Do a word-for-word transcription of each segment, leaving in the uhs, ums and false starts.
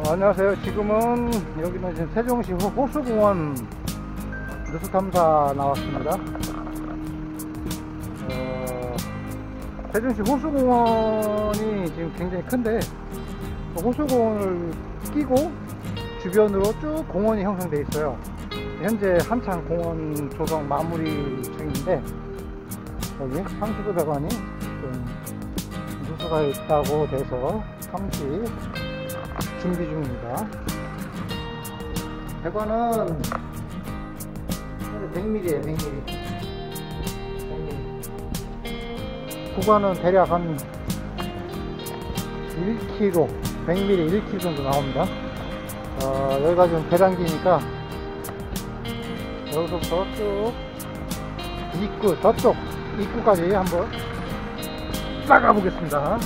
어, 안녕하세요. 지금은 여기는 지금 세종시 호, 호수공원 누수탐사 나왔습니다. 어, 세종시 호수공원이 지금 굉장히 큰데 호수공원을 끼고 주변으로 쭉 공원이 형성되어 있어요. 현재 한창 공원 조성 마무리 중인데 여기 삼십오 배관이 좀 누수가 있다고 돼서 삼시 준비 중입니다. 배관은 백 밀리미터예요. 백 밀리미터. 구간은 대략 한 일 킬로미터, 백 밀리미터, 일 킬로미터 정도 나옵니다. 어, 여기가 좀 계단기니까 여기서부터 쭉 입구, 저쪽 입구까지 한번 나가 보겠습니다.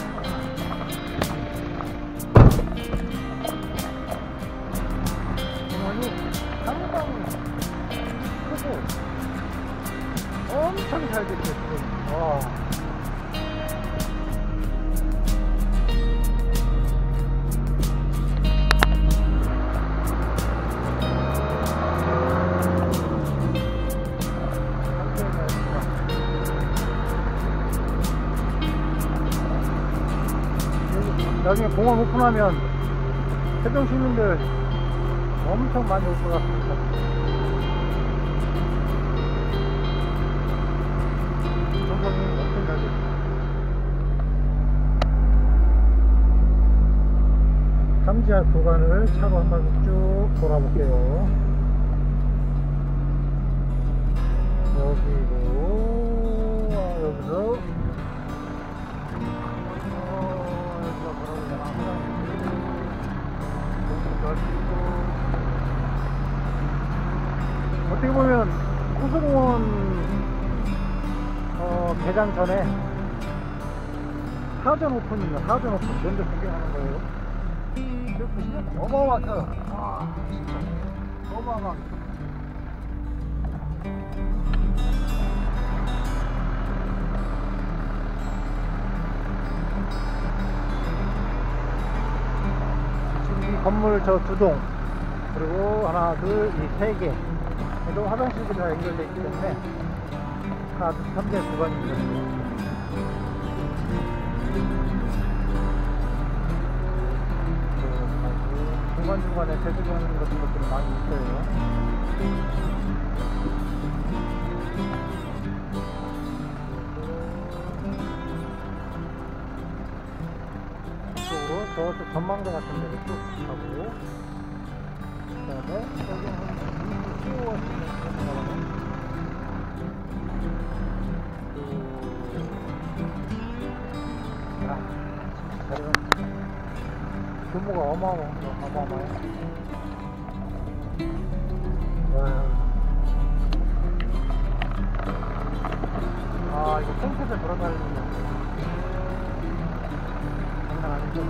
상당히 크고 엄청 잘 됐어요. 지금. 와. 나중에 공원 오픈하면 세종 시민들 엄청 많이 올 것 같습니다. 조성이 엄청 잘 됐습니다. 삼지할 구간을 차로 한번 쭉 돌아볼게요. 여기고, 아, 여기서 어떻게 보면 호수공원 어, 개장 전에 사전 오픈입니다. 사전 오픈 먼저 구경하는 거예요. 여기 보시면 어마어마해요. 와, 진짜 어마어마하게. 지금 이 건물 저 두 동 그리고 하나 둘 이 세 개 또 화장실들이 다 연결되어 있기 때문에 하나 둘 삼 개 구간입니다. 중간중간에 제조하는 같은 것들이 많이 있어요. 이쪽으로 저쪽 전망대 같은 데를 쭉 가고 그 다음에 여기 규모가 어마어마해요. 어마어마해. 아, 이거 탱크에서 돌아다니는 거 장난 아니죠?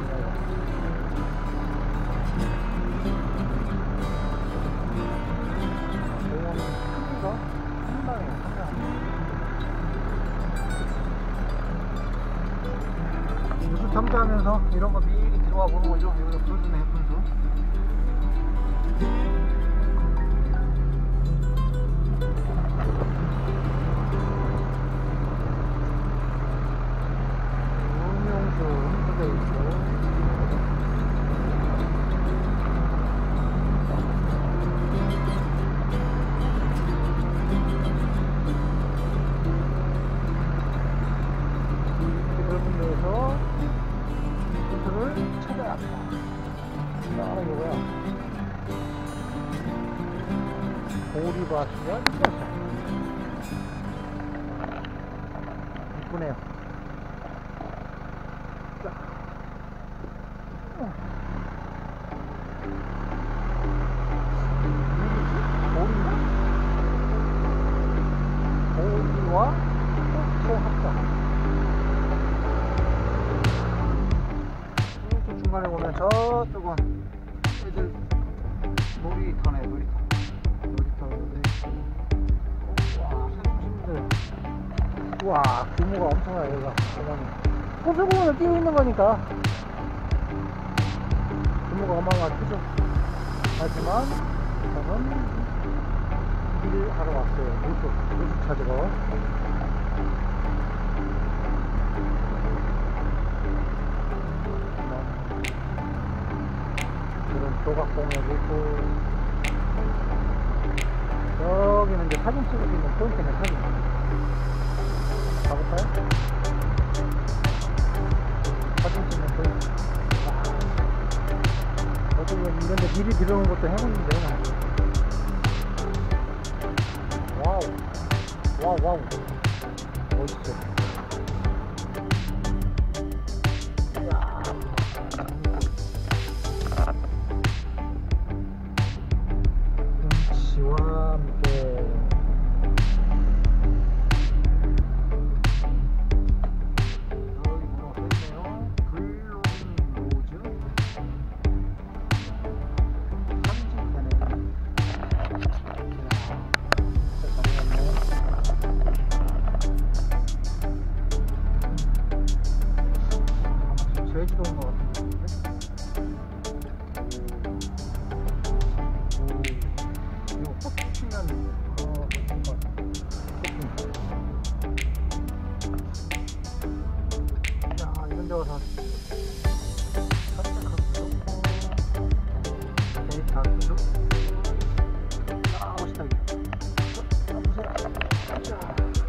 누수 탐지하면서 이런 거 미리 들어와 보는 거죠. 여기가 분수네, 분수. 음용수 돼 있고. 넓은 데에서 분수를 찾아야 합니다. 아, 이거야. 보리밭이야, 이것이야. 이쁘네요. 자. 보리인가? 보리와 꽃의 합성. 중간에 보면 저쪽은 애들 놀이터네. 놀이터 놀이터인데 와, 세종시민들 와, 규모가 엄청나요. 여기가 호수공원을 끼고 있는 거니까 규모가 어마어마하게 크죠. 하지만 저는 일을 하러 왔어요. 노숙, 노숙 찾으러. 이런 조각공예도 있고, 여기는 이제 사진 찍을 수 있는 포인트네. 사진 가볼까요? 사진 찍는 포인트. 아, 어떻게 이런데 미리 들어온 것도 행운인데. 와우, 와우, 와우, 멋있어. 이야. 음치와 함께 여기 뭐가 있네요. 블론 로즈 삼진대네. 제주도 온 것 같은데? 오, 오, 이거 꽃 피면, 어, 꽃인 것 같아. 꽃 야, 이런 데 와서 산책하기 좋고, 데이트하기 좋고. 아, 멋있다, 이거. 아, 보세요.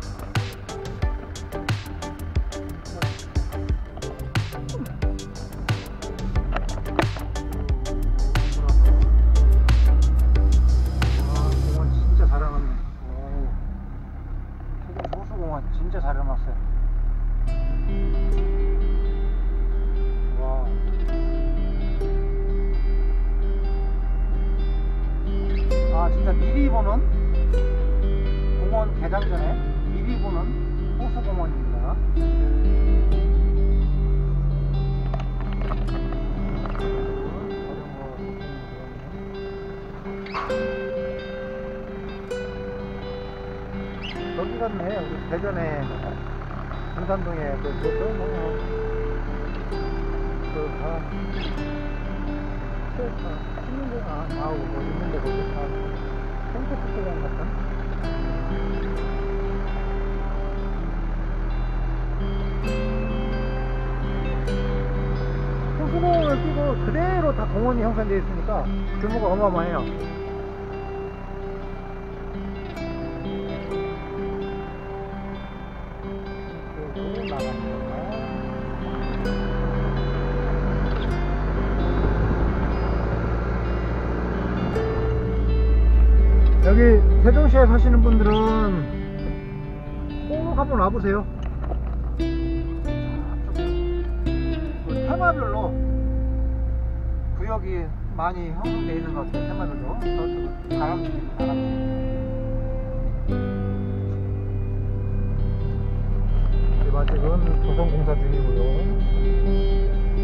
진짜 잘 해놨어요. 와. 아, 진짜 미리 보는 공원 개장 전에 미리 보는 호수공원입니다. 여기 같네. 우리 대전에 분산동에 그 뭐죠? 뭐, 그 다, 다 씻는 데가 나오고 뭐 있는데 거기 다 캠프스토리랑 같은. 호수공원을 끼고 그대로 다 공원이 형성되어 있으니까 규모가 어마어마해요. 여기 세종시에 사시는 분들은 꼭 한번 와보세요. 테마별로 구역이 많이 형성되어 있는 것 같아요. 테마별로 저쪽은 다람쥐, 다람쥐. 지금 아직은 조성공사 중이고요.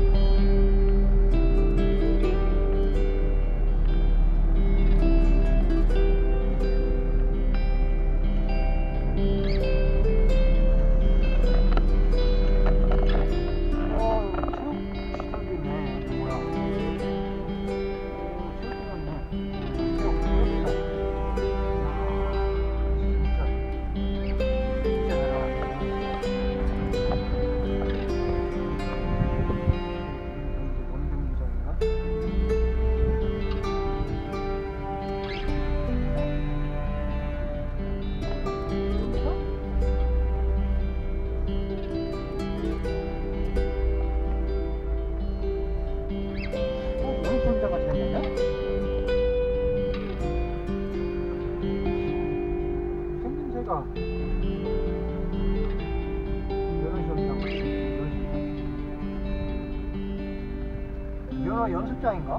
면허 연습장인가?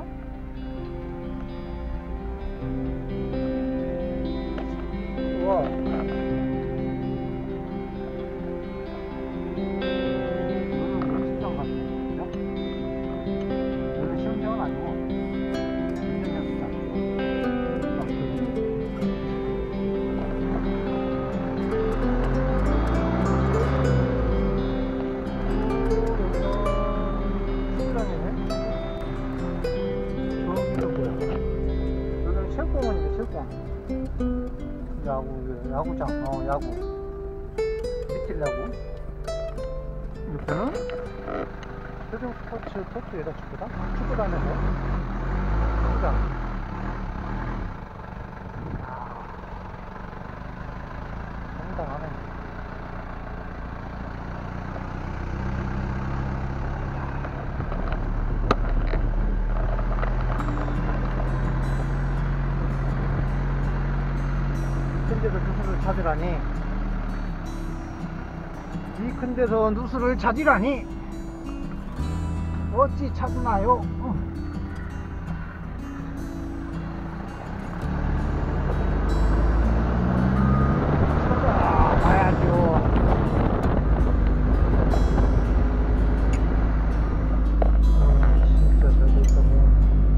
우와. 연습장 같네. 면허 시험장은 아니고 운전 연습장. 야구장, 어, 야구. 리틀 야구. 옆에는 세종 스포츠, 토트에다 축구다? 축구단에서 축구장. 상당하네. 큰 데서 누수를 찾으라니, 이 큰 데서 누수를 찾으라니 어찌 찾나요? 어. 찾아봐야죠. 어, 진짜 잘 됐다고.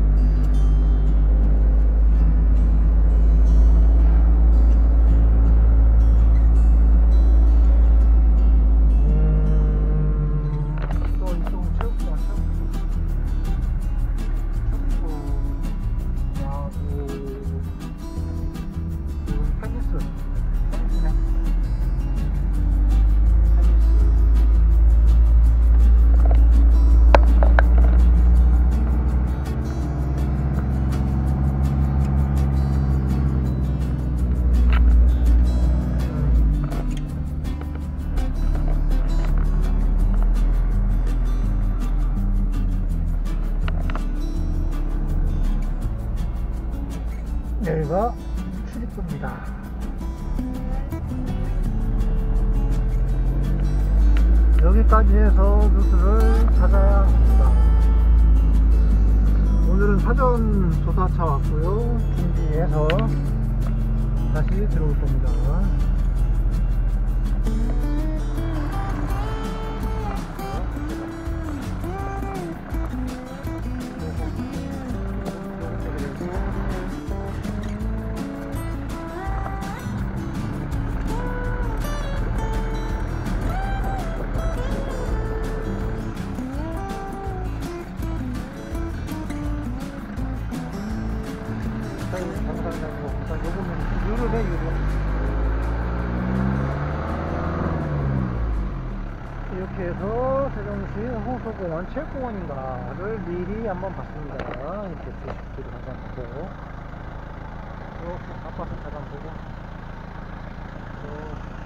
여기가 출입구입니다. 여기까지 해서 누수를 찾아야 합니다. 오늘은 사전 조사차 왔고요. 준비해서 다시 들어올 겁니다. 장사하고 우선 요거는 유를 해 유를 이렇게 해서 세종시 호수공원 체육공원인가를 미리 한번 봤습니다. 이렇게 주식들이 가장 보고 이렇게 아파트 가장 보고